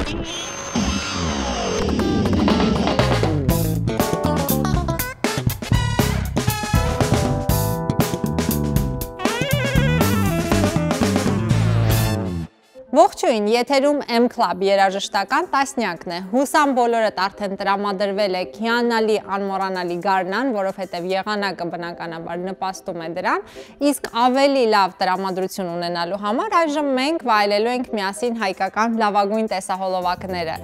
Ողջույն, եթերում M-Club երաժշտական տասնյակն է, հուսամ բոլորդ արդեն տրամադրվել եք հիանալի անմոռանալի գարնան, որովհետև եղանակը բնականաբար նպաստում է դրան, իսկ ավելի լավ տրամադրություն ունենալու համար այժմ մենք վայելելու ենք միասին հայկական լավագույն տեսահոլովակները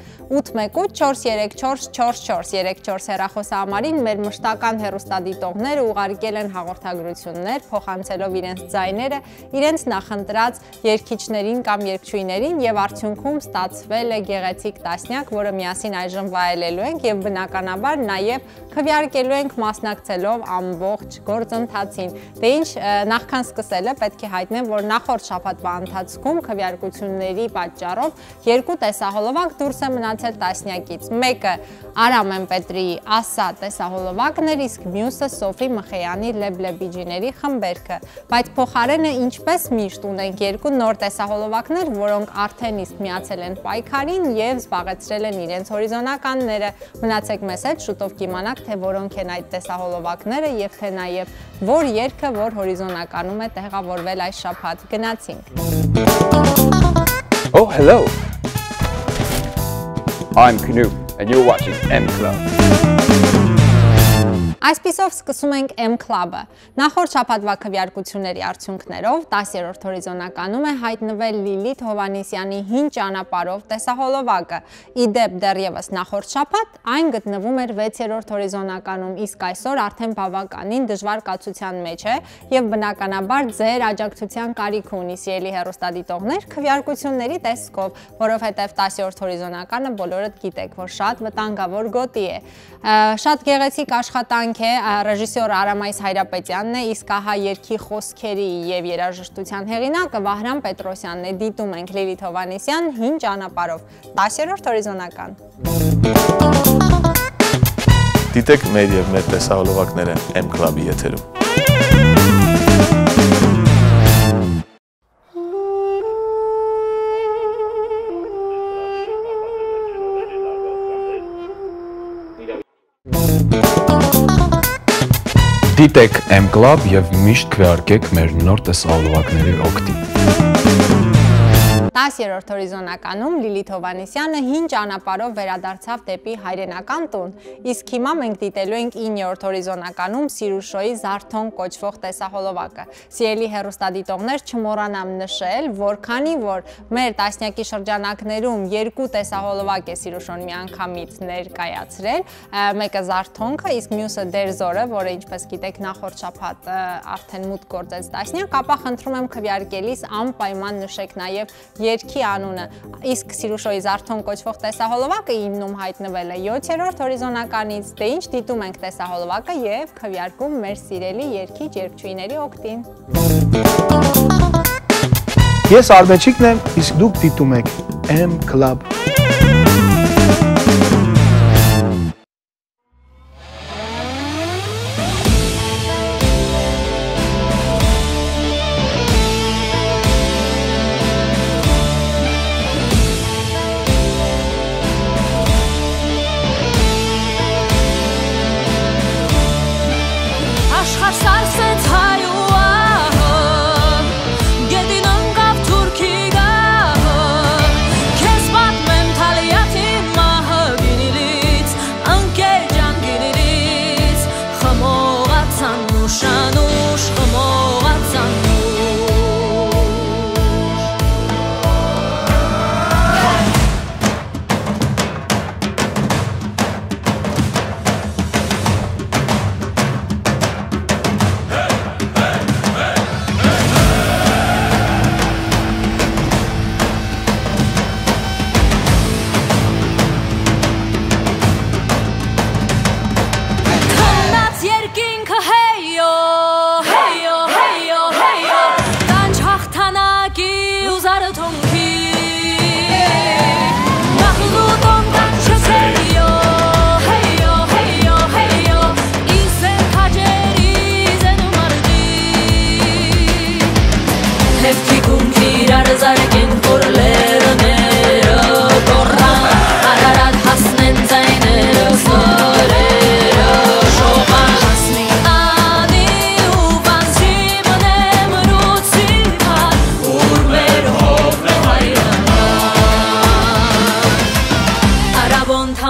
818-434-4434 հեռախոսահամարին մեր մշտական հեռուստադիտողները ուղարկել են հաղորդագրություններ, փոխանցելով իրենց ձայները, իրենց նախընտրած երգիչներին կամ երգչուհիներին եւ արդյունքում ստացվել է գեղեցիկ տասնյակ, որը միասին այժմ վայելելու ենք եւ բնականաբար նաեւ քվեարկելու ենք մասնակցելով ամբողջ գործընթացին։ Դե ինչ, նախքան սկսելը պետք է հայտնեմ, որ նախորդ շաբաթվա ընթացքում քվեարկությունների պատճառով երկու տեսահոլովակ դուրս է մնացել տասնյակից։ Մեկը Արամ Էմպետրիի Ասա տեսահոլովակն էր, իսկ մյուսը Սոֆի Մխեյանի Լեբլեբիջիների խմբերքը, բայց փոխարենը ինչպես միշտ ունենք երկու նոր տեսահոլովակներ, որոնք արդեն իսկ միացել են պայքարին եւ զբաղեցրել են իրենց հորիզոնականները։ Մնացեք մեզ հետ, շուտով կիմանաք, թե որոնք են այդ տեսահոլովակները եւ թե նաեւ որ երգը որ հորիզոնականում է տեղավորվել այս շաբաթ։ Գնացինք։ Oh, hello. I'm Knut and you're watching M-Club. Այսպիսով սկսում ենք M-Club-ը։ Նախորդ շաբաթվա քվեարկությունների արդյունքներով 10-րդ հորիզոնականում է հայտնվել Լիլիթ Հովհաննիսյանի Հին ճանապարհով տեսահոլովակը։ Իդեպ դեռևս նախորդ շաբաթ այն գտնվում էր 6-րդ հորիզոնականում, իսկ այսօր արդեն բավականին դժվար կացության մեջ է եւ բնականաբար ձեր աջակցության կարիք ունի սիրելի հեռուստադիտողներ քվեարկությունների տեսքով, որովհետեւ 10-րդ հորիզոնականը բոլորդ գիտեք, որ շատ վտանգավոր գոտի է։ Շատ գեղեցիկ աշխատանք ռեժիսոր Արամայիս Հայրապետյանն է, իսկ ահա երգի խոսքերի եւ երաժշտության հեղինակը Վահրամ Պետրոսյանն է։ Դիտում ենք Լիլիթ Հովհաննիսյան Հին ճանապարհով 10-րդ հորիզոնական։ Դիտեք մեր եւ մեր տեսահոլովակները M-Club-ի եթերում։ Դիտեք M-Club եւ միշտ քվեարկեք մեր նոր տեսահոլովակների օգտին։ 10-րդ հորիզոնականում Լիլիթ Հովհաննիսյանը Հին ճանապարհով վերադարձավ դեպի հայրենական տուն, իսկ հիմա մենք դիտելու ենք 9-րդ հորիզոնականում Սիրուշոյի Զարթոն կոչվող տեսահոլովակը։ Սիրելի հեռուստադիտողներ, չմոռանամ նշել, որ քանի որ մեր տասնյակի շրջանակներում երկու տեսահոլովակ է Սիրուշոն միանգամից ներկայացրել, մեկը Զարթոնքը, իսկ մյուսը Դերզորը, որը ինչպես գիտեք նախորդ շաբաթ արդեն մուտք գործեց տասնյակ, ապա խնդրում եմ քվեարկելիս անպայման նշեք նաև երգի անունը, իսկ Սիրուշոյի Զարթոն կոչվող տեսահոլովակը ինում հայտնվել է 7-րդ հորիզոնականից, դե ինչ դիտում ենք տեսահոլովակը եւ քվեարկում մեր սիրելի երգիչ երգչուհիների օգտին։ Ես Արմենչիկն եմ, իսկ դուք դիտում եք M-Club։ Գետին ընկավ թուրքի գահը, քեզ պատմեմ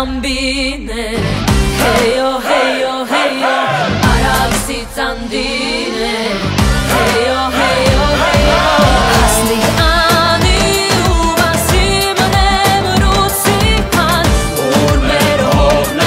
Ambine, heyo, heyo, heyo, Arabsi Tandine, heyo, heyo, heyo, Asli ani uvasim nemrusihan, Urmero hovne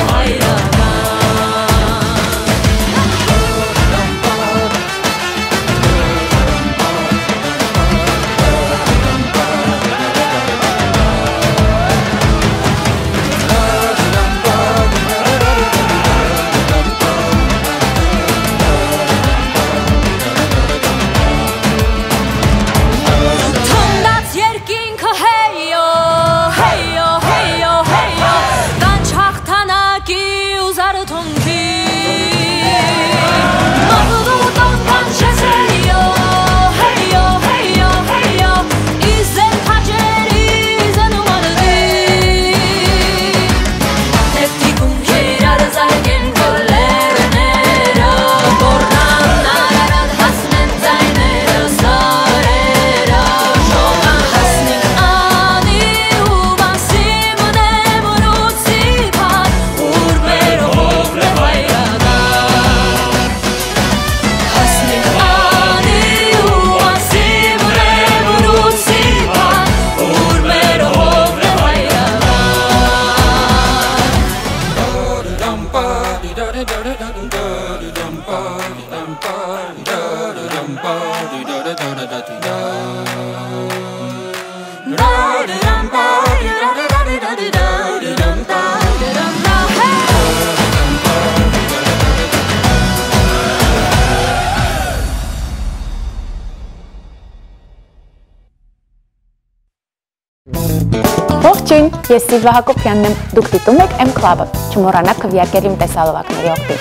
Ողջույն, ես Սիլվա Հակոբյանն եմ, դուք դիտում եք M Club-ը, չմոռանաք քվեարկել իմ տեսահոլովակների օգտին։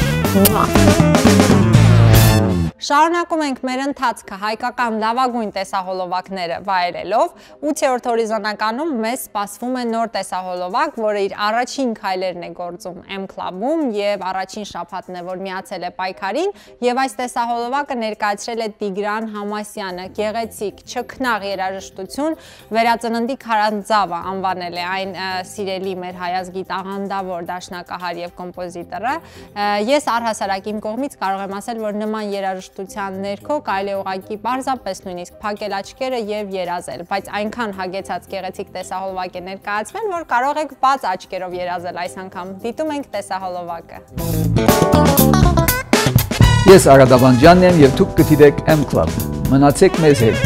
Շարունակում ենք մեր ընթացքը հայկական լավագույն տեսահոլովակները վայելելով, 8-րդ հորիզոնականում մեզ սպասվում է նոր տեսահոլովակ, որը իր առաջին քայլերն է գործում M Club-ում եւ առաջին շաբաթն է, որ միացել է պայքարին, եւ այս տեսահոլովակը ներկայացրել է Տիգրան Համասյանը, գեղեցիկ, չքնաղ երաժշտություն, վերածննդի քարանձավը անվանել է այն սիրելի մեր հայազգի տաղանդավոր դաշնակահար եւ կոմպոզիտորը։ Ես առհասարակ իմ կողմից կարող եմ ասել, որ նման երաժշտության ներքո կարելի է ուղղակի պարզապես նույնիսկ փակել աչքերը եւ երազել, բայց այնքան հագեցած գեղեցիկ տեսահոլովակ է ներկայացվել, որ կարող եք բաց աչքերով երազել այս անգամ։ Դիտում ենք տեսահոլովակը։ Ես Արադ Ավանջյանն եմ եւ դուք գտիդեք M Club։ Մնացեք մեզ հետ։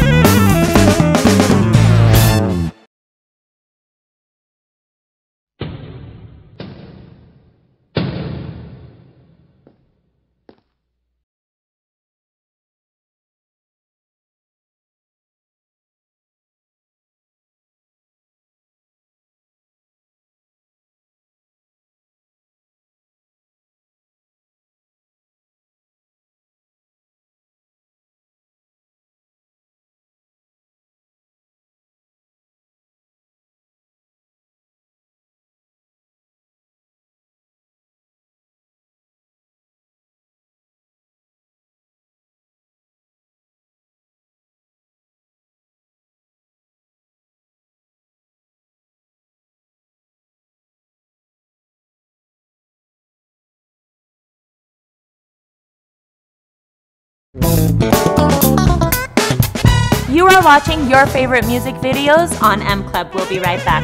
You are watching your favorite music videos on M Club. We'll be right back.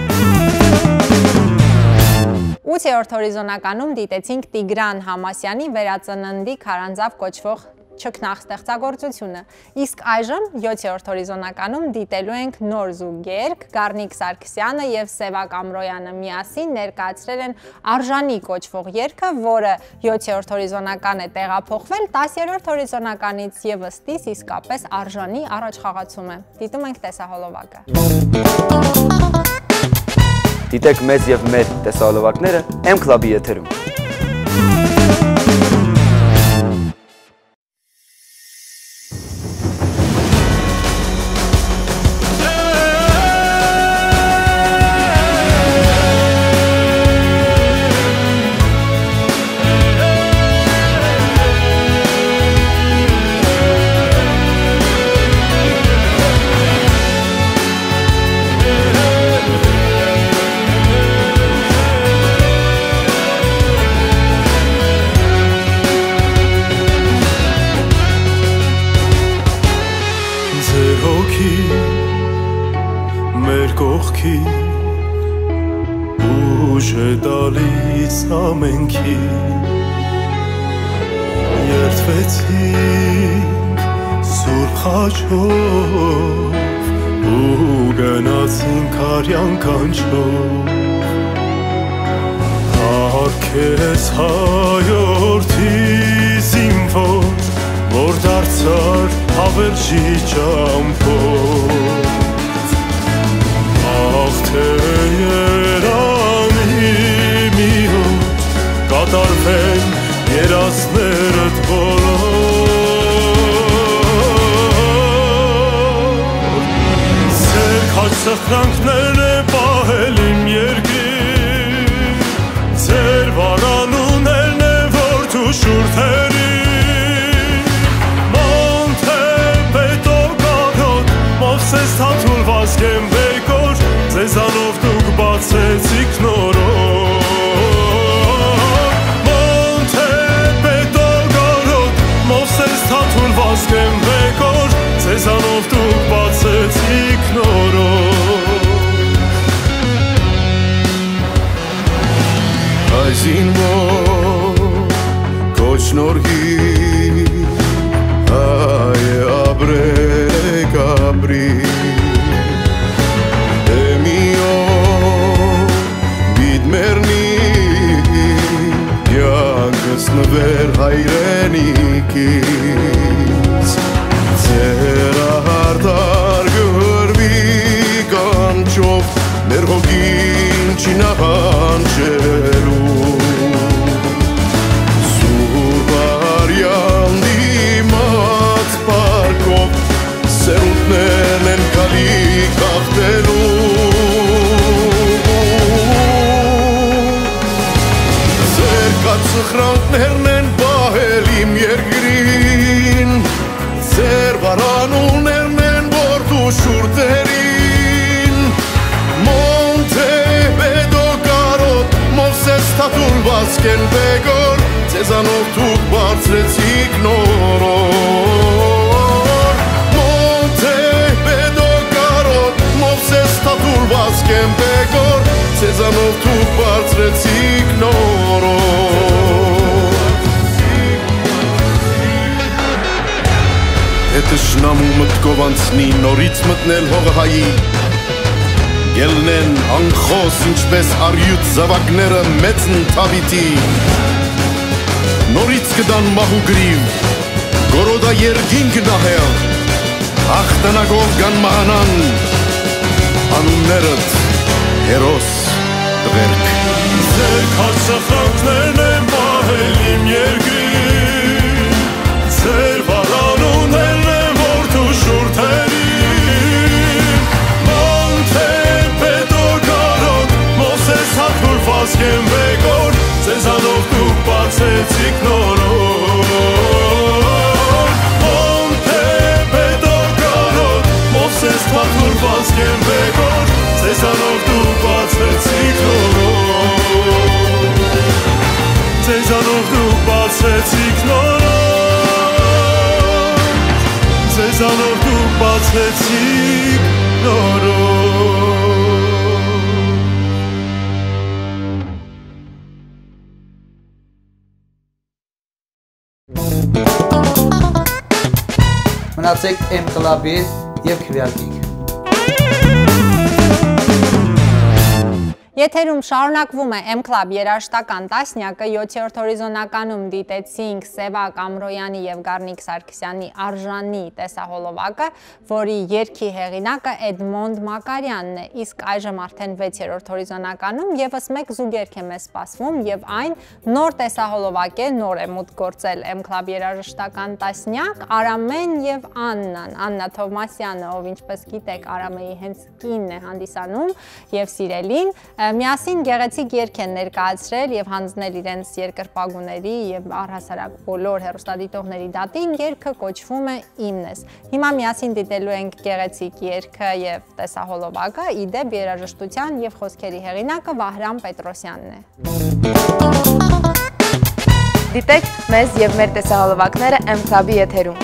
8-րդ հորիզոնականում դիտեցինք Տիգրան Համասյանի վերածննդի քարանձավ կոչվող չքնաղ ստեղծագործությունը, իսկ այժմ 7-րդ հորիզոնականում դիտելու ենք նոր զուգերգ, Գառնիկ Սարգսյանը եւ Սևակ Ամրոյանը միասին ներկայացրել են Արժանի կոչվող երգը, որը 7-րդ հորիզոնական է տեղափոխվել 10-րդ հորիզոնականից եւ ըստիս իսկապես արժանի առաջխաղացում է։ Դիտում ենք տեսահոլովակը։ Դիտեք մեզ եւ մեր տեսահոլովակները M Club-ի եթերում։ ուժ է տալիս ամենքին Երդվեցինք սուրբ խաչով ու գնացինք արյան կանչով Արքես հայորդի զինվոր որ դարձար հավերժի ճամփով Ախ թե երանի մի օր կատարվեն երազներդ բոլոր Ձեր քաջ սխրանքներն է պահել իմ երկիր Ձեր վարանուներն է որ դու շուրթերին Մոնթե պետո կարոտ Մովսես թաթուլ վազգեմ բեկոր Ձեզանով դուք բացեցիք նորոտ Թաթուլ վազգեմ բեկոր, ձեզանով դուք բացեցիք նորոտ Այս ինվոր կոչնորհի հայ է ապրեք ապրի Էմիով բիտ մերնի յանքս նվեր հայրենիքից Ձեր արդար գրվի կանչով մեր հոգին չի նահանջելու Սուրբ արյան դիմաց պարկով սերունդներն են կալի կաղթելու Ձեր կաց սխրանքներն են պահել իմ երկրին Ձեր վարանուներն են որ դու շուրթերին Մոնթե պետո կարոտ Մովսես թաթուլ վազգեն բեկոր Ձեզանով դուք բարձրեցիք նորոտ Մոնթե պետո կարոտ Մովսես թաթուլ վազգեն բեկոր Ձեզանով դուք բարձրեցիք նորոտ Եթե շնամու մտքով անցնի նորից մտնել հողը հայի Ելնեն անխոս ինչպես արյուտ զավակները մեծ ընթավիտի Նորից կդան մահու գրիվ Գորոդա երգինք նահել Աղտանագով գան մահանան Անուններըդ հերոս տղերք Ձեր քաջ սխրանքներն են պահել իմ երկրին Ձեր վարանուներն են որ դու շուրթերին Մոնթե պետո կարոտ Մովսես թաթուլ վազգեմ բեկոր Ձեզանով դուք բացեցիք նորոտ Մոնթե պետո կարոտ Մովսես թաթուլ վազգեմ բեկոր Ձեզանով դուք բացեցիք նորոտ Ձեզանով դուք բացեցիք նորոտ Ձեզանով դուք բացեցիք նորոտ Մնացեք M Club-ի և քվեարկեք Եթերում շարունակվում է M Club երաժշտական տասնյակը 7-րդ հորիզոնականում դիտեցինք Սևակ Ամրոյանի եւ Գառնիկ Սարգսյանի արժանի տեսահոլովակը, որի երգի հեղինակը Էդմոնդ Մակարյանն է, իսկ այժմ արդեն 6-րդ հորիզոնականում եւս մեկ զուգերգ է մեզ սպասվում եւ այն նոր տեսահոլովակ է, նոր է մուտք գործել M Club երաժշտական տասնյակ, Արամեն եւ Աննան, Աննա Թովմասյանը, ով ինչպես գիտեք Արամեի հենց կինն է հանդիսանում եւ սիրելին Միասին գեղեցիկ երգ են ներկայացրել եւ հանձնել իրենց երկրպագուների եւ առհասարակ բոլոր հեռուստադիտողների դատին երգը կոչվում է Իմն ես։ Հիմա միասին դիտելու ենք գեղեցիկ երգը եւ տեսահոլովակը, իդեպ երաժշտության եւ խոսքերի հեղինակը Վահրամ Պետրոսյանն է։ Դիտեք մեզ եւ մեր տեսահոլովակները M Club-ի եթերում։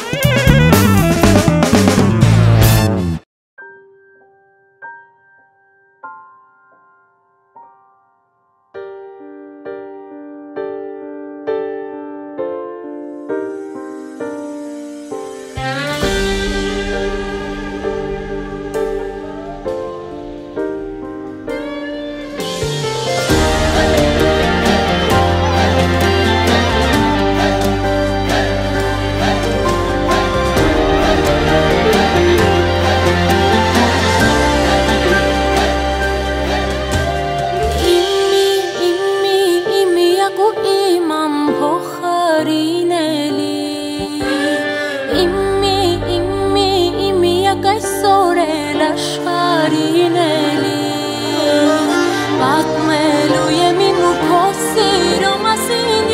պատմելու եմ իմ ու քո սիրո մասին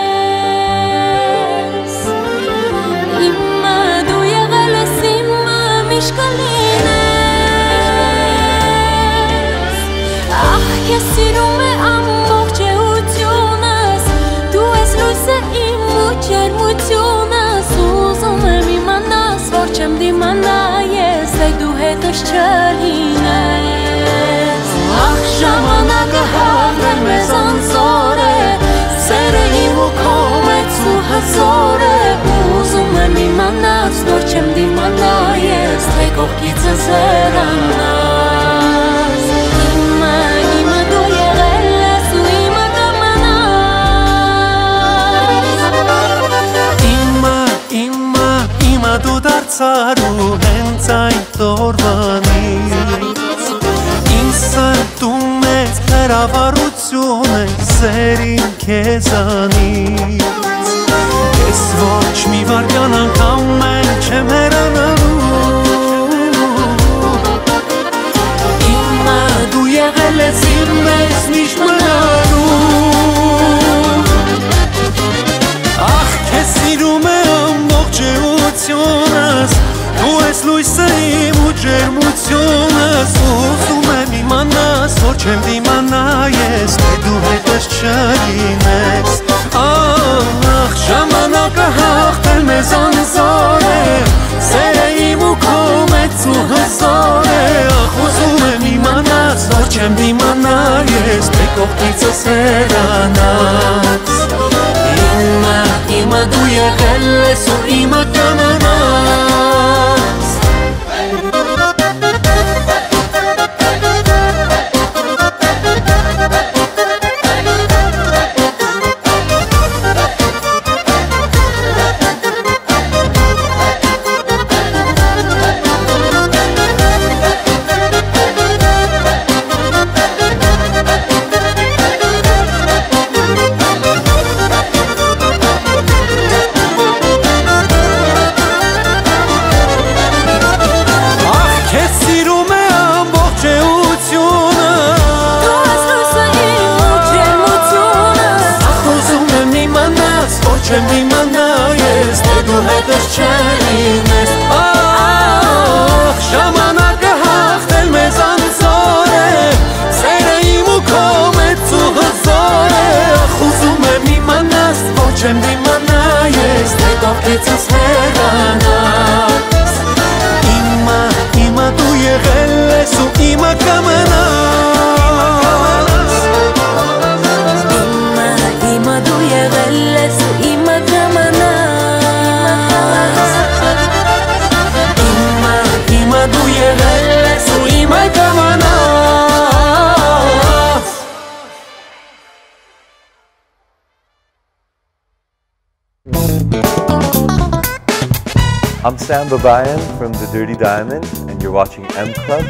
ես իմը դու եղել ես իմը միշտ կլինես ահ ես սիրում եմ ամբողջ էությունս դու ես լույսը իմ ու ջերմությունս ուզում եմ իմանաս որ չեմ դիմանա ես թե դու հետս չլինես ահ ժամանակը հավրել մեզ անզոր է սերը իմ ու քո մեծ ու հզոր է ուզում եմ իմանաս որ չեմ դիմանա ես թե կողքիցս հեռանաս իմը դու եղել ես ու իմը կմնաս իմը դու դարձար ու հենց այն տորվանից ինձ սրտում ես հրավառություն է սերին քեզանից ես ոչ մի վարքյան անգամ էլ չեմ հեռանալու իմը դու եղել ես իմ մեզ միշտ մնալու ախ քեզ սիրում է ամբողջ էությունս դու ես լույսը իմ ու ջերմությունս ուզում եմ իմանաս որ չեմ դիմանա ես թե դու հետս չլինես ախ ժամանակը հաղթել մեզ անզոր է սերը իմ ու քո մեծ ու հզոր է ախ ուզում եմ իմանաս որ չեմ դիմանա ես թե կողքիցս հեռանաս իմը դու եղել ես ու իմը կմնաս չեմ դիմանա ես թե դու հետս չլինես ախ ժամանակը հաղթել մեզ անզոր է սերը իմ ու քո մեծ ու հզոր է ախ ուզում եմ իմանաս որ չեմ դիմանա ես թե կողքիցս հեռանաս իմը դու եղել ես ու իմը կմնաս իմը դու եղել ես ու իմը կմնաս իմը դու եղել ես ու իմը կմնաս I'm Sam Babayan from The Dirty Diamond, and you're watching M Club.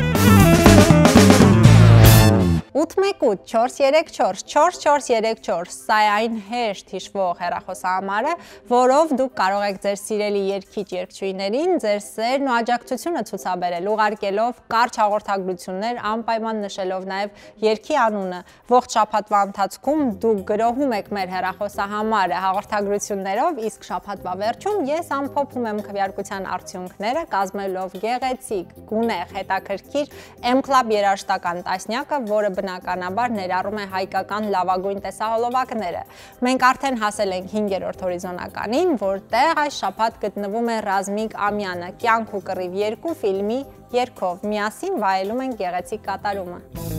818-434-4434 սա է այն հեշտ հիշվող հեռախոսահամարը, որով դուք կարող եք ձեր սիրելի երգիչ-երգչուհիներին ձեր սերն ու աջակցությունը ցուցաբերել, ուղարկելով կարճ հաղորդագրություններ, անպայման նշելով նաև երգի անունը։ Ողջ շաբաթվա ընթացքում դուք գրոհում եք մեր հեռախոսահամարը հաղորդագրություններով, իսկ շաբաթվա վերջում ես ամփոփում եմ քվեարկության արդյունքները, կազմելով գեղեցիկ, գունեղ, հետաքրքիր M Club երաժշտական տասնյակը, որը բնականաբար ներառում է հայկական լավագույն տեսահոլովակները։ Մենք արդեն հասել ենք 5-րդ հորիզոնականին, որտեղ այս շաբաթ գտնվում է Ռազմիկ Ամյանը «Կյանք ու կռիվ 2» ֆիլմի երգով։ Միասին վայելում ենք գեղեցիկ կատարումը։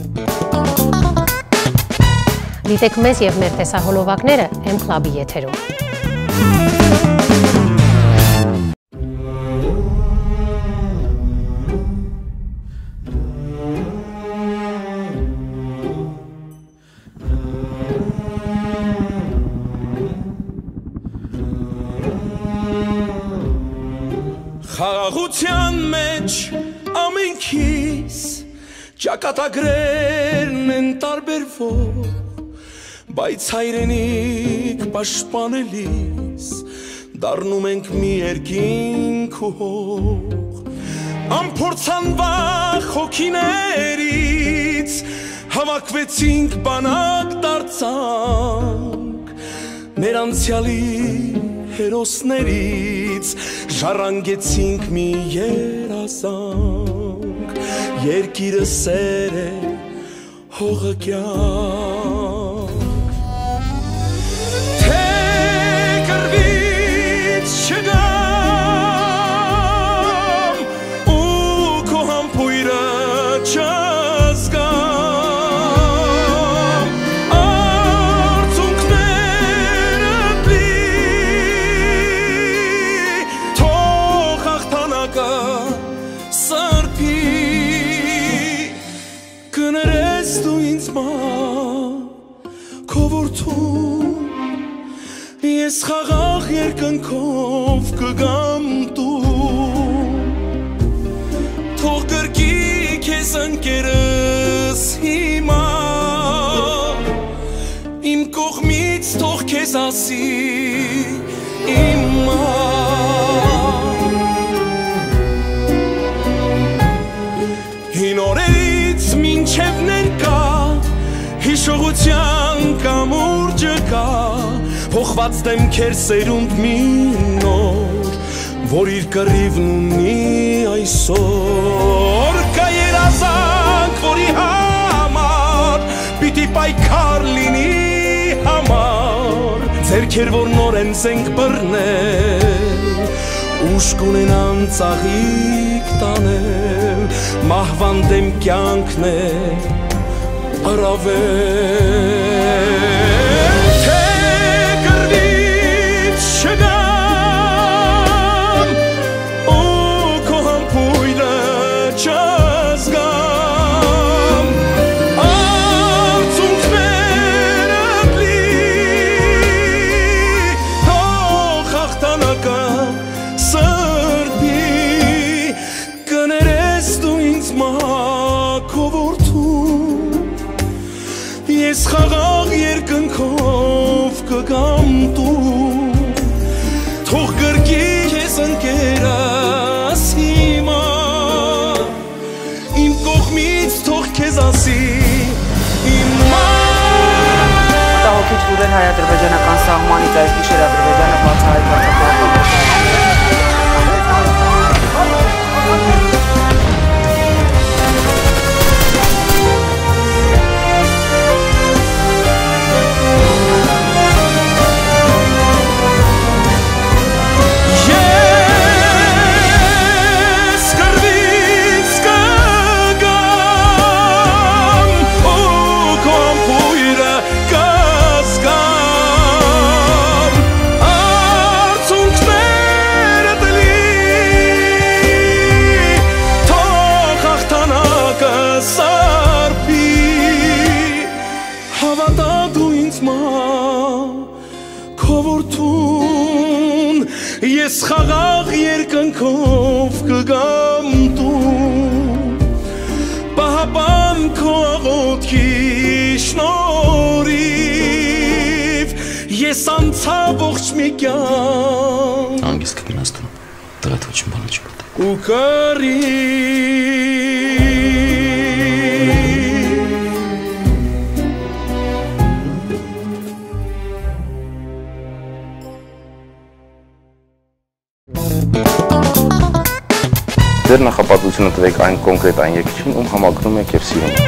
Դիտեք մեզ եւ մեր տեսահոլովակները M Club-ի եթերում։ Խաղաղության մեջ ամենքիս ճակատագրերն են տարբերվող, բայց հայրենիք պաշտպանելիս դառնում ենք մի երկինք ու հող, անփորձանվախ հոգիներից Հավաքվեցինք բանակ դարձանք մեր անցյալի հերոսներից ժառանգեցինք մի երազանք երկիրը սեր է հողը կյանք թե կռվից չգամ ու քո համբույրը չզգամ արցունքներդ լի թող հաղթանակը սրբի կներես դու ինձ քո որդուն ես խաղաղ երկնքով կգամ տուն թող կրկի քեզ ընկերս հիմա իմ կողմից թող քեզ ասի իմա հին օրերից մինչև ներկա հիշողության կամուրջը կա հողված դեմքեր սերունդ մի նոր որ իր կռիվն ունի այսօր կա երազանք որի համար պիտի պայքար լինի համար ձեռքեր որ նոր են զենք բռնել ուժ կունենան ծաղիկ տանել մահվան դեմ կյանքն է առավել թե կռվից չգամ ու քո համբույրը չզգամ արցունքներդ լի թող հաղթանակը սրբի կներես դու ինձ քո որդուն ես խաղաղ երկնքով կգամ տուն թող գրկի քեզ ընկերս հիմա իմ կողմից թող քեզ ասի իմա Մտահոգիչ լուրեր հայ-ադրբեջանական սահմանից այս գիշեր Ադրբեջանը բացահայտված է Ես խաղաղ երկնքով կգամ տուն Պահապան քո աղոթքի շնորհիվ Ես անցա ողջ մի կյանք Հանգիստ կգնաս դու Տղադ ոչինչ բան չգտա Ու Ձեր նախապատվությունը տվեք այն կոնկրետ այն երկրին, ում համակրում եք և սիրում եք։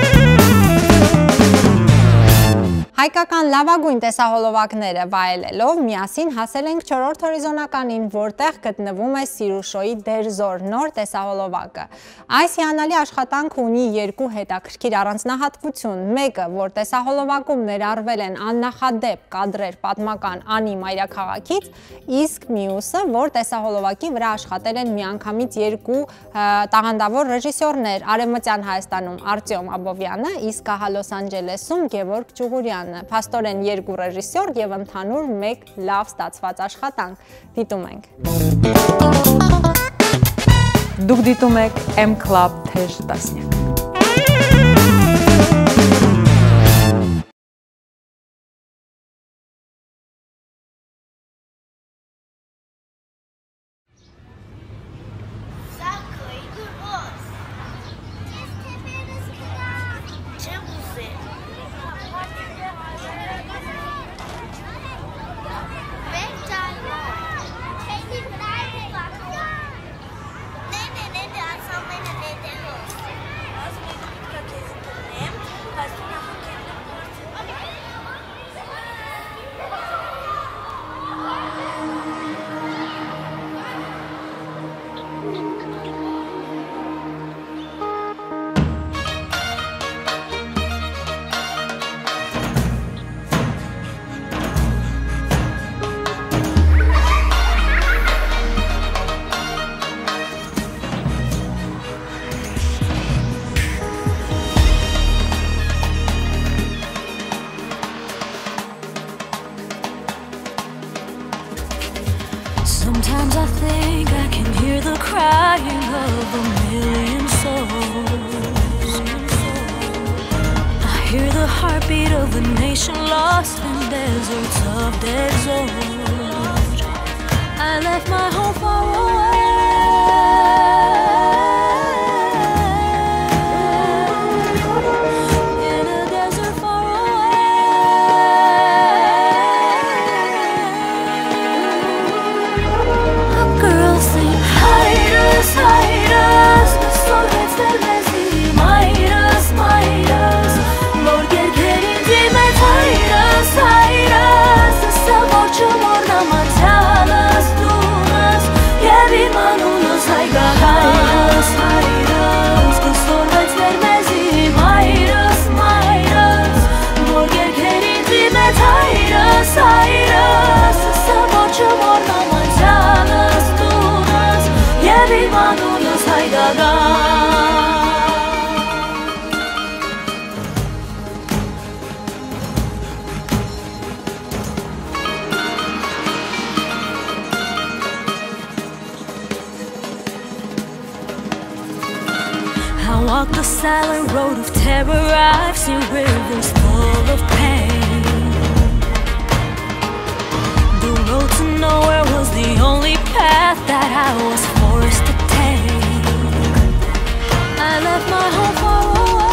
Հայկական լավագույն տեսահոլովակները վայելելով միասին հասել ենք 4-րդ հորիզոնականին, որտեղ գտնվում է Սիրուշոյի Դերզոր նոր տեսահոլովակը։ Այս հիանալի աշխատանքը ունի երկու հետաքրքիր առանձնահատկություն։ Մեկը, որ տեսահոլովակում ներառվել են աննախադեպ կադրեր պատմական Անի մայրաքաղաքից, իսկ մյուսը, որ տեսահոլովակի վրա աշխատել են միանգամից երկու տաղանդավոր ռեժիսորներ՝ Արևմտյան Հայաստանում Արտյոմ Աբովյանը, իսկ ահա Լոս Անջելեսում Գևորգ Ճուղուրյանը։ Փաստորեն երկու ռեժիսոր եւ ընդհանուր մեկ լավ ստացված աշխատանք։ Դիտում ենք։ Դուք դիտում եք M Club թեժ տասնյակ։ Չեմ ուզել։ think I can hear the crying of a million souls. I hear the heartbeat of a nation lost in deserts of dead zones. I left my home far away. I walk the silent road of terror. I've seen rivers full of pain. The road to nowhere was the only path that I was forced to take. I left my home far away.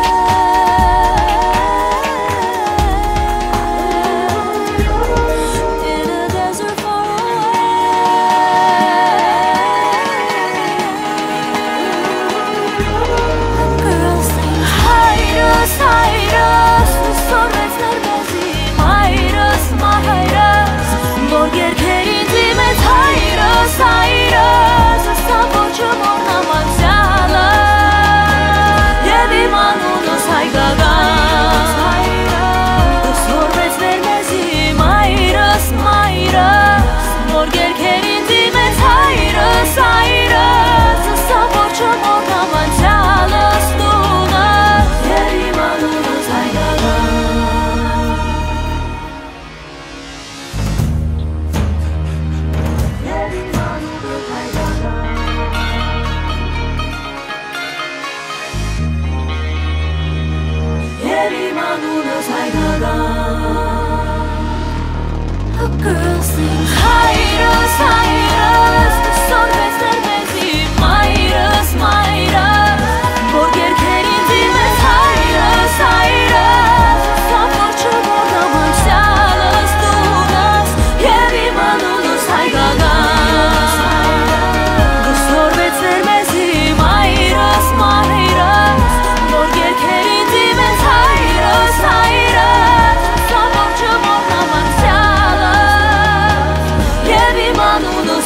A girl sings Hairas, Hairas, the sun is their busy, Mairas, Mairas, Borger Kerin Dimes, Hairas, Hairas, Saporcho Borga Manchalas, Dunas, Yevi Manunos, Haigagas, the sorbets their busy, Mairas, Mairas, Borger Kerin Dimes, Hairas, Hairas, Saporcho Borga Manchalas, Yevi Manunos,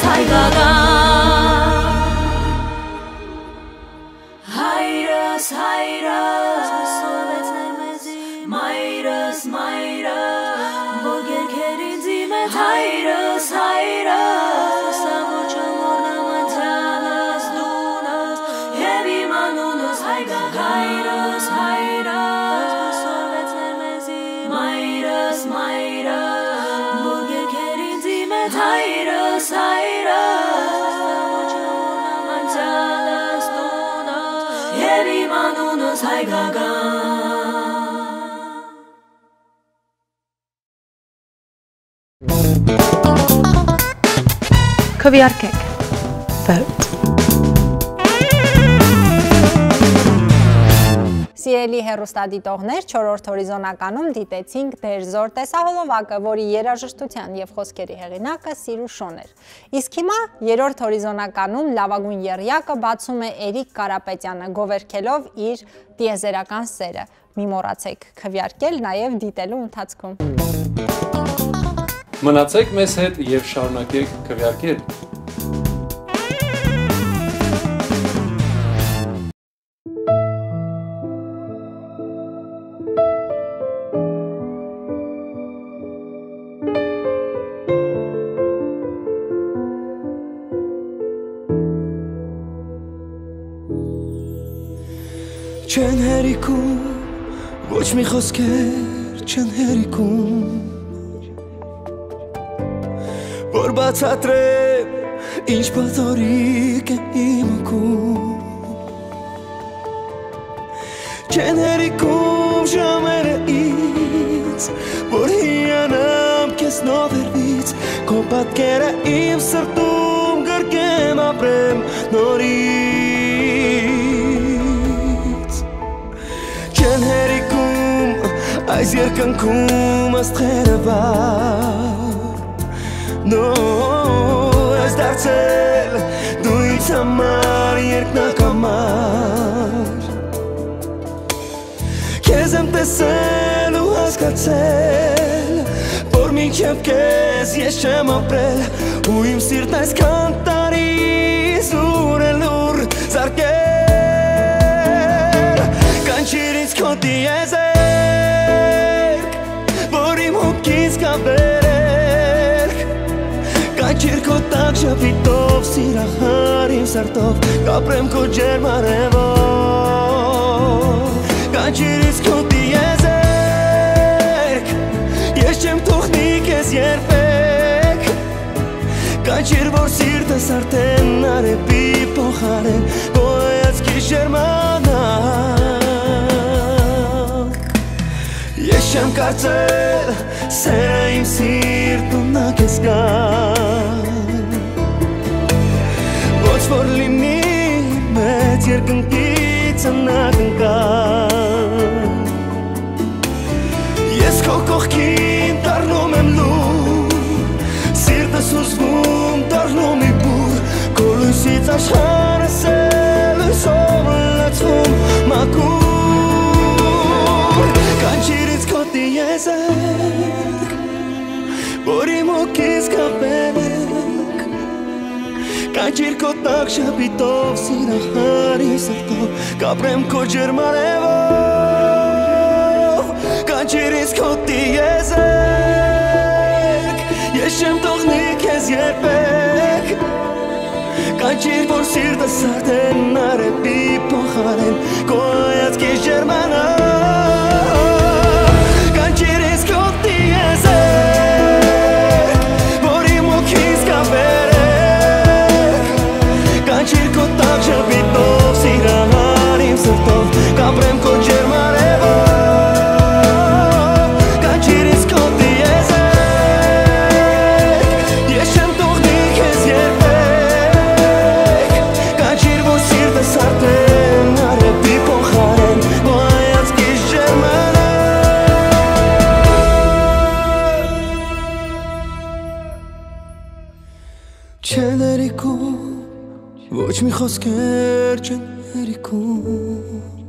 Hairas, Hairas, the sorbets their busy, Mairas, Mairas, Borger Kerin Dimes, Hairas, Hairas, Saporcho Borga Manchalas, Dunas, Yevi Manunos, Hairas, Hairas, the sorbets their busy, Mairas, Mairas, Borger Kerin Dimes, Hairas, Hairas, Saporcho Borga Manchalas, Dunas, Yevi Manunos, Քվեարկեք Vote. Սիրելի հեռուստադիտողներ, 4-րդ հորիզոնականում դիտեցինք Դերձոր տեսահոլովակը, որի երաժշտության եւ խոսքերի հեղինակը Սիրուշոն էր։ Իսկ հիմա 3-րդ հորիզոնականում լավագույն եռյակը բացում է Էրիկ Կարապետյանը, գովերքելով իր տիեզերական սերը։ Մի մոռացեք քվեարկել նաեւ դիտելու ընթացքում։ Մնացեք մեզ հետ եւ շարունակեք քվեարկել։ Չեն հերիքում, ոչ մի խոսքեր չեն հերիքում, որ բացատրեմ Ինչ պաթորիկ է իմ օգում Չեն հերիքում ժամերը ինձ Որ հիանամ կեզ նովերվից Քո պատկերը իմ սրտում գրկեմ ապրեմ նորից Չեն հերիքում այս երկնքում աստղերը վար No Ես դարձել դու ինձ համար երկնակամար Քեզ եմ տեսել ու հասկացել Որ մինչև քեզ ես չեմ ապրել Ու իմ սիրտն այսքան տարի զուր է լուր զարկել Կանչիր ինձ քո տիեզերք Որ իմ հոգից կա վերերք Կանչիր քո տակ շապիտով Սիրահար իմ սրտով Կապրեմ քո ջերմ արևով Կանչիր ինձ քո տիեզերք Ես չեմ թողնի քեզ երբեք Կանչիր որ սիրտս արդեն արևի փոխարեն Քո հայացքի շերմանակ Ես չեմ կարծել սերը իմ սիրտում նա քեզ կա Ոչ որ լինի մեծ երկնքից անակնկալ Ես քո կողքին դառնում եմ լուր Սիրտս ուզվում դառնում մի բուր Քո լույսից աշխարհս է լույսով լցվում մաքուր Կանչիր ինձ քո տիեզերք Որ իմ հոգից կա վերերք Կանչիր քո տակ շապիտով Սիրահար իմ սրտով Կապրեմ քո ջերմ արևով Կանչիր ինձ քո տիեզերք Ես չեմ թողնի քեզ երբեք Կանչիր որ սիրտս արդեն արևի փոխարեն Քո հայացքի շերմանակ Կանչիր ինձ քո տիեզերք Որ իմ հոգից կա վերերք Կանչիր քո տակ շապիտով Սիրահար իմ սրտով Կապրեմ քո ջերմ արևով Կանչիր ինձ քո տիեզերք Ես չեմ թողնի քեզ երբեք Կանչիր որ սիրտս արդեն արևի փոխարեն Քո հայացքի շերմանակ Չեն հերիքում Ոչ մի խոսքեր չեն հերիքում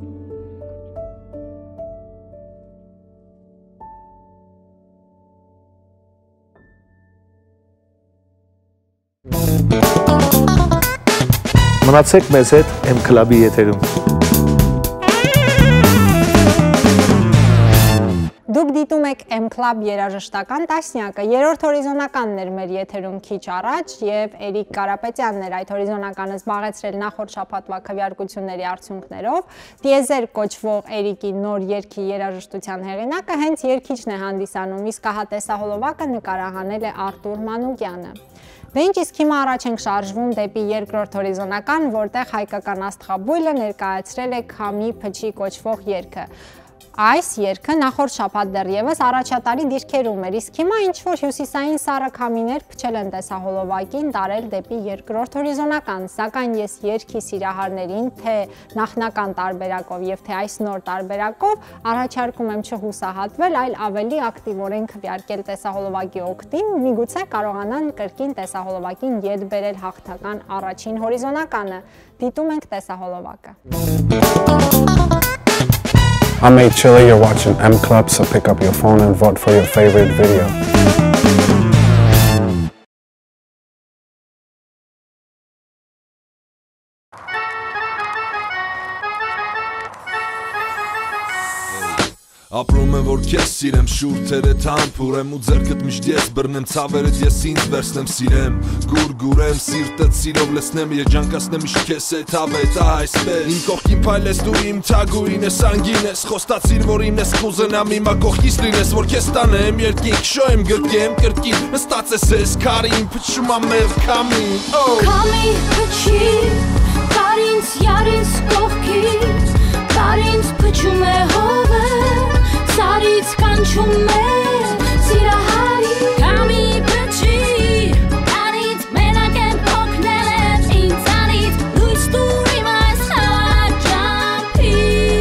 Մնացեք մեզ հետ M-Club-ի եթերում Դուք դիտում եք M-Club երաժշտական տասնյակը, երրորդ հորիզոնականն էր մեր եթերում քիչ առաջ և Էրիկ Կարապետյանն էր այդ հորիզոնականը զբաղեցրել նախորդ շաբաթվա քվեարկությունների արդյունքներով։ Տիեզեր կոչվող Էրիկի նոր երգի երաժշտության հեղինակը հենց երգիչն է հանդիսանում, իսկ հա տեսահոլովակը նկարահանել է Արտուր Մանուկյանը։ Դե ինչ իսկ հիմա առաջ ենք շարժվում դեպի երկրորդ հորիզոնական, որտեղ հայկական աստղաբույլը ներկայացրել է Քամի փչի կոչվող երգը։ Այս երգը նախորդ շաբաթ դեռևս առաջատարի դիրքերում էր, իսկ հիմա ինչ-որ հյուսիսային սառը քամիներ փչել են տեսահոլովակին տարել դեպի երկրորդ հորիզոնական, սակայն ես երգի սիրահարներին թե նախնական տարբերակով և թե այս նոր տարբերակով առաջարկում եմ չհուսահատվել, այլ ավելի ակտիվորեն քվեարկել տեսահոլովակի օգտին, միգուցե կարողանան կրկին տեսահոլովակին ելք բերել հաղթական առաջին հորիզոնականը։ Դիտում ենք տեսահոլովակը։ I'm Nate Chili, you're watching M-Club, so pick up your phone and vote for your favorite video. Ապրում եմ որ քեզ սիրեմ շուրթերդ համբուրեմ ու ձերքդ միշտ ես բռնեմ ցավերդ ես ինձ վերցնեմ սիրեմ գուրգուրեմ սիրտդ սիրով լցնեմ երջանկացնեմ միշտ քեզ հետ հավետ այսպես իմ կողքին փայլես դու իմ թագուհին ես անգին ես խոստացիր որ իմն ես կուզենամ հիմա կողքից լինես որ քեզ տանեմ երկինք շոյեմ գրկեմ կրկին նստած ես ես քարին փչում ամ մեր քամին Քամի փչի Կարինց յարինց կողքից Կարինց փչում է հովը Սարից կանչում է սիրահարի Քամի փչի Կարինց մենակ եմ փոքնել եմ ինձանից Լույս տուր իմ այս խաչամփի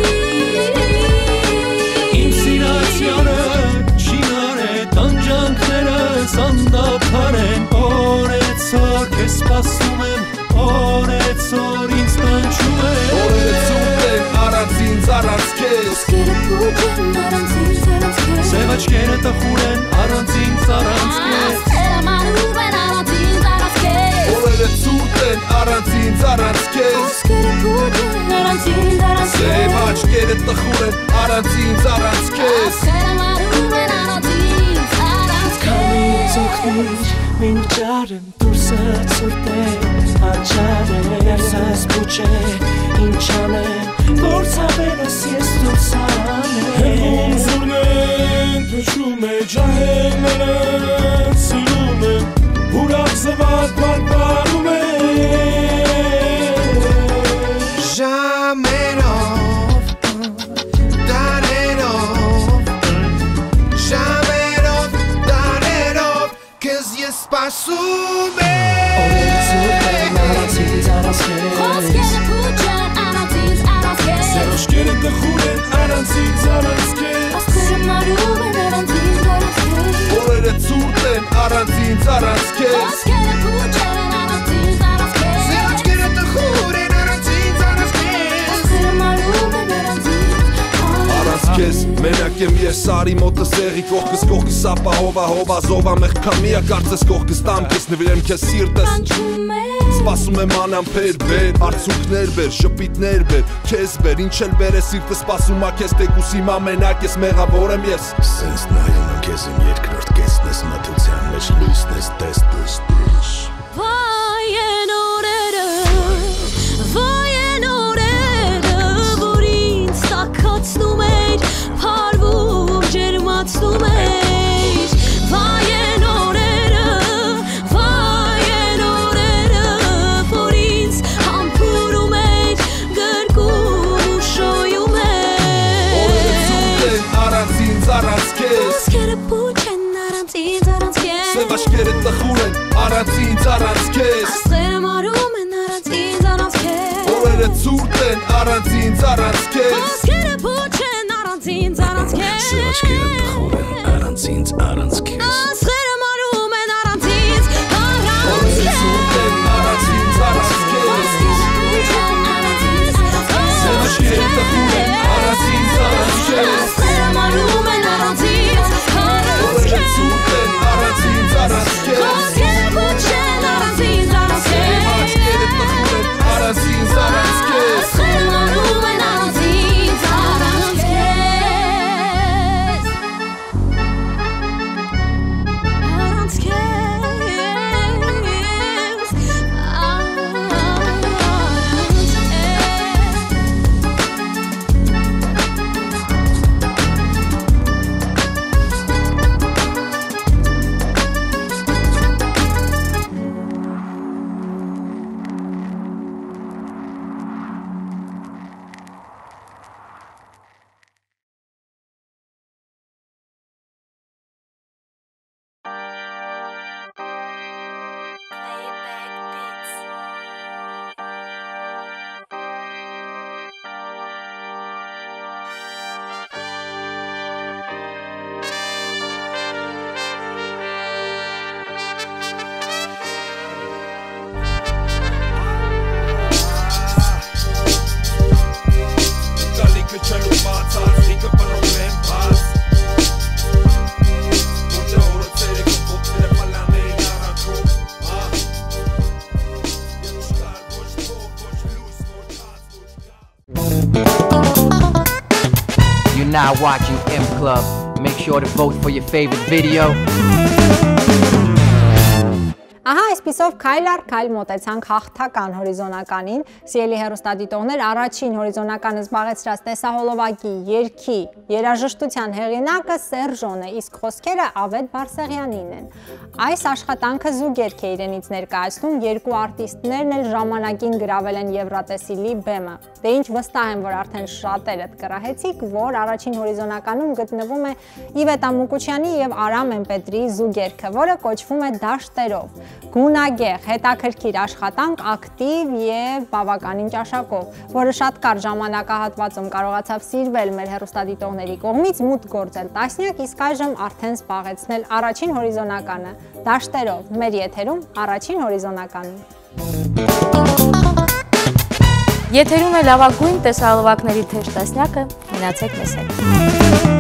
Իմ սիրացյանը չինար է տանջանքներս անդադար են օրեցօր քեզ սպասում եմ օրեցօր ինձ տանջում է օրեցօր են առանց ինձ առանց քեզ Ոսկերը փուչեն առանց ինձ առանց քեզ Սև աչքերը տխուր են առանց ինձ առանց քեզ Աստղերը մանուկ են առանց ինձ առանց քեզ օրերը ցուրտ են առանց ինձ առանց քեզ Ոսկերը փուչեն առանց ինձ առանց քեզ Սև աչքերը տխուր են առանց ինձ առանց քեզ Աստղերը մանուկ են առանց ինձ առանց Քամից օգնիր մինչարեմ դուրսը ցուրտ է Աչար է երսս փուչ է ինչ անեմ որ ցավերս ես դուրս անեմ Հեղում զուրն են փշում է ջահել նրան սիրում եմ ուրախ զվարդ բարբարում է Ժամերով դարերով Ժամերով դարերով քեզ ես սպասում եմ առանց ինձ առանց քեզ Ոսկերը փուչեն առանց ինձ առանց քեզ Սև աչքերը տխուր են առանց ինձ առանց քեզ Աստղերը մանուկ են առանց ինձ առանց քեզ օրերը ցուրտ են առանց ինձ առանց քեզ Ոսկերը փուչեն առանց ինձ առանց քեզ Սև աչքերը տխուր են առանց ինձ առանց քեզ Աստղերը մանուկ են առանց ինձ առանց քեզ մենակ եմ ես արի մոտը սեղի կողքս կողքս ապահովա հովա զովա մեղքամիա կարծես կողքս տամքես նվիրեմ քեզ սիրտս Սպասում եմ անամփեր բեր, արցունքներ բեր, շպիտներ բեր, քեզ բեր, ինչ էլ բեր է սիրտը սպասում ա քեզ տեկուս իմ ամենակ ես մեղավոր եմ ես Սենց նայում եմ քեզ իմ երկրորդ կեսն ես մթության մեջ լույսն ես տես Վայ են օրերը, որ ինձ տաքացնում էր, փարվում ջերմացնում էր Վայ են օրերը, որ ինձ համբուրում էր, գրկում ու շոյում էր առանց ինձ առանց քեզ Ոսկերը փուչեն առանց ինձ առանց քեզ Սև աչքերը տխուր են առանց ինձ առանց քեզ Աստղերը մանուկ են առանց ինձ առանց քեզ օրերը ցուրտ են առանց ինձ առանց քեզ Ոսկերը փուչեն առանց ինձ առանց քեզ Սև աչքերը տխուր են առանց ինձ առանց քեզ Աստղերը մանուկ են առանց ինձ առանց քեզ ցուրտ են առանց ինձ առանց քեզ Սև աչքերը տխուր են առանց ինձ առանց քեզ Աստղերը մանուկ են առանց ինձ առանց օրերը քեզ ցուրտ են առանց ինձ առանց քեզ Ոսկերը փուչեն առանց ինձ առանց քեզ աչքերը տխուր են առանց ինձ առանց քեզ Աստղերը մանուկ են առանց ինձ առանց քեզ now watching M Club. Make sure to vote for your favorite video. Ահա այսպիսով քայլ առ քայլ մոտեցանք հաղթական հորիզոնականին։ Սիրելի հեռուստադիտողներ, առաջին հորիզոնականը զբաղեցրած տեսահոլովակի երգի երաժշտության հեղինակը Սերժոն է, իսկ խոսքերը Ավետ Բարսեղյանին են։ Այս աշխատանքը զուգերգ է իրենից ներկայացնում, երկու արտիստներն էլ ժամանակին գրավել են Եվրատեսիլի բեմը։ Դե ինչ վստահ եմ, որ արդեն շատերդ կռահեցիք, որ առաջին հորիզոնականում գտնվում է Իվետա Մուկուչյանի եւ Արամ Էմպետրի զուգերգը, որը կոչվում է Դաշտերով։ Գունագեղ, հետաքրքիր աշխատանք, ակտիվ եւ բավականին ճաշակով, որը շատ կարճ ժամանակահատվածում կարողացավ սիրվել մեր հեռուստադիտողների կողմից, մուտք գործել տասնյակ, իսկ այժմ արդեն զբաղեցնել առաջին հորիզոնականը։ Դաշտերով մեր եթերում առաջին հորիզոնականը։ Եթերում է լավագույն տեսահոլովակների թեժ տասնյակը, մնացեք մեզ հետ։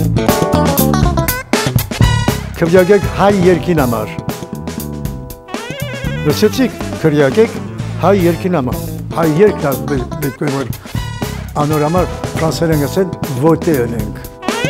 Քվյակեք հայ երկին համար։ Լսեցիք, քվյակեք հայ երկին համար։ Հայ երկն պետք է որ անորամար ֆրանսերեն ասել vote ենք։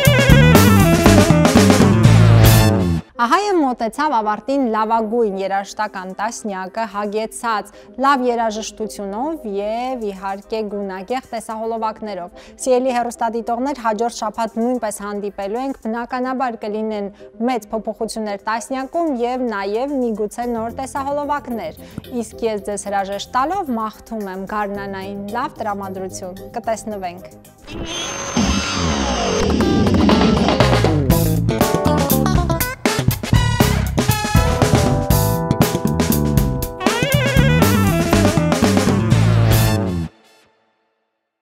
Ահայը մոտեցավ ավարտին լավագույն երաժշտական տասնյակը հագեցած լավ երաժշտությունով եւ իհարկե գունագեղ տեսահոլովակներով։ Սիրելի հեռուստադիտողներ, հաջորդ շաբաթ նույնպես հանդիպելու ենք, բնականաբար կլինեն մեծ փոփոխություններ տասնյակում եւ նաեւ միգուցե նոր տեսահոլովակներ։ Իսկ ես ձեզ հրաժեշտ տալով մաղթում եմ գարնանային լավ տրամադրություն։ Կտեսնվենք։